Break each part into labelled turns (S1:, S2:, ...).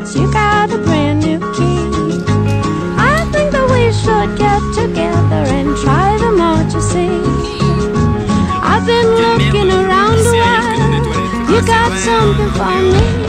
S1: since you got a brand new key. I think that we should get together and try them out, you see. I've been looking around a while. You got something for me.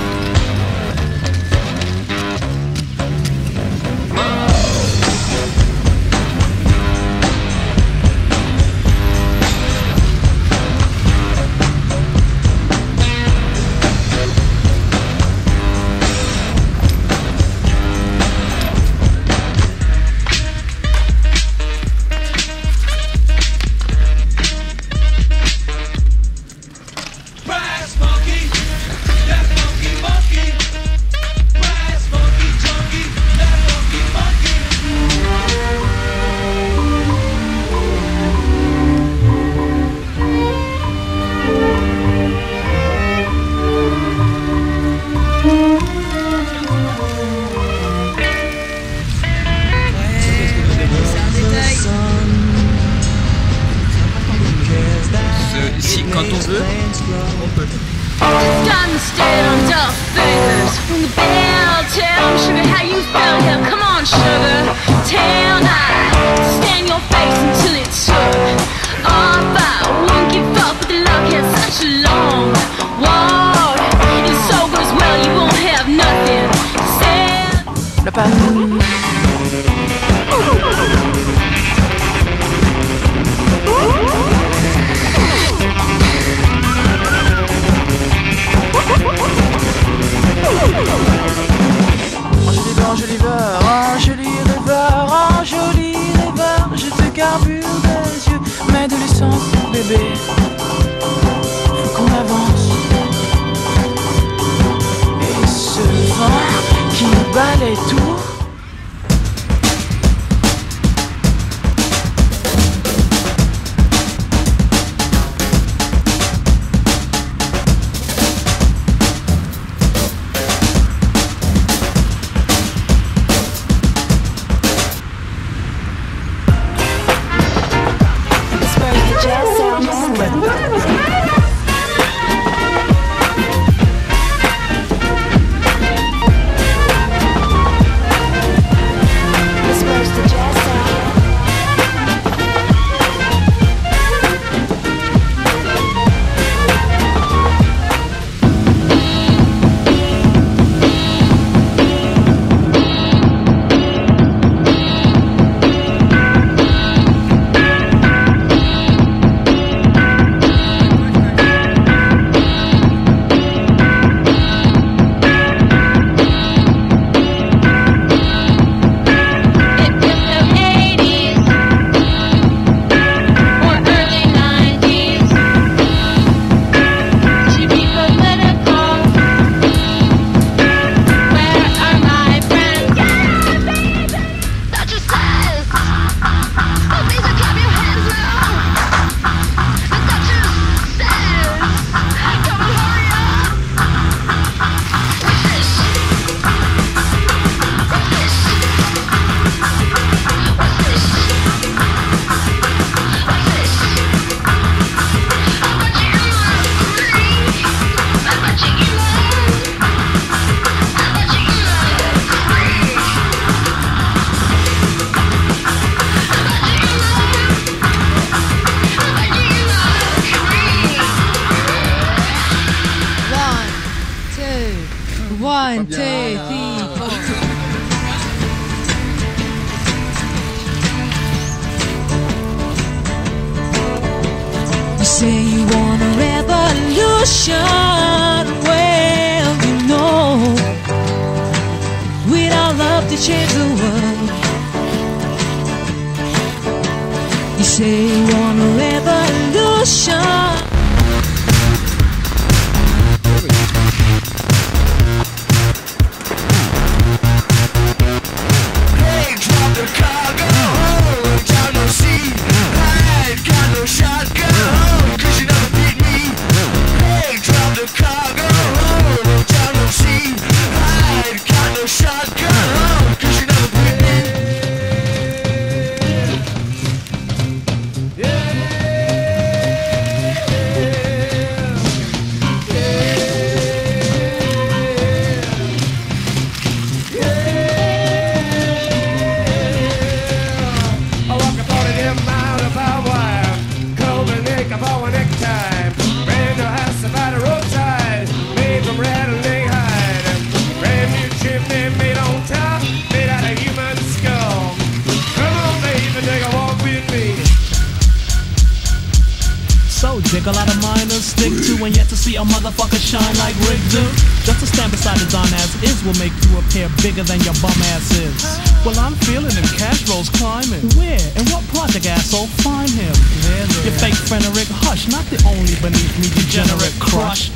S2: Ici, quand on veut, on peut.
S3: Done stare on dull fingers. Ring the bell, tell me, sugar, how you felt. Hell, come on, sugar. Tell I stand your face until it's shook. Off, I won't give up, but the love has such a long walk. Your soul goes well, you won't have nothing to say.
S4: La panne. Un joli rêveur, je te carbure des yeux, mais de l'essence, bébé, faut qu'on avance. Et ce vent qui nous balaie tout.
S5: One, two, three, four. You say you want a revolution. Well, you know, we'd all love to change the world. You say you want a revolution.
S6: a lot of minors stick to, and yet to see a motherfucker shine like Rick do. Just to stand beside the Don as is will make you appear bigger than your bum ass is. Well, I'm feeling them cash rolls climbing. Where? And what project, asshole? Find him. Your fake friend Rick Hush, not the only beneath me degenerate crush.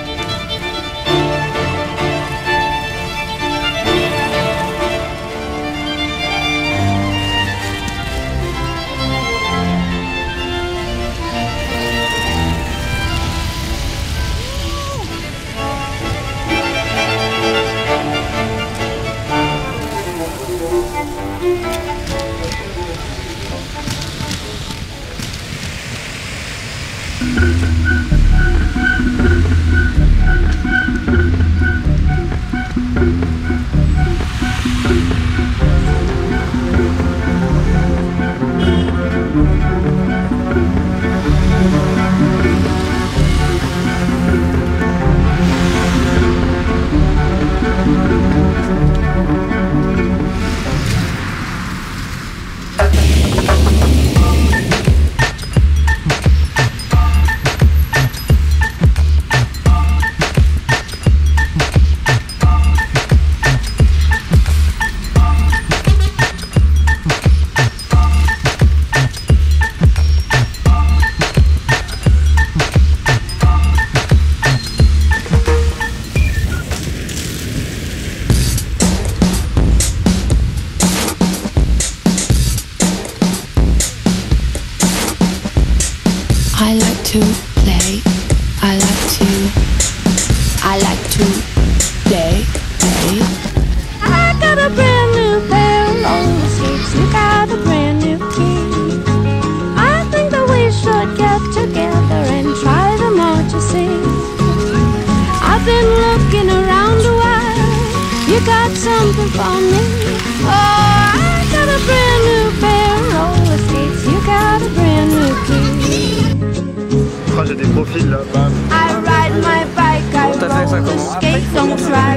S7: I like to play. I like to play.
S1: I got a brand new pair of roller skates. You got a brand new key. I think that we should get together and try them out, you see. I've been looking around a while. You got something for me. Oh, I got a brand new pair of roller skates. You got a brand new key.
S8: J'ai des profils là.
S1: I ride my bike, I roller skate, don't try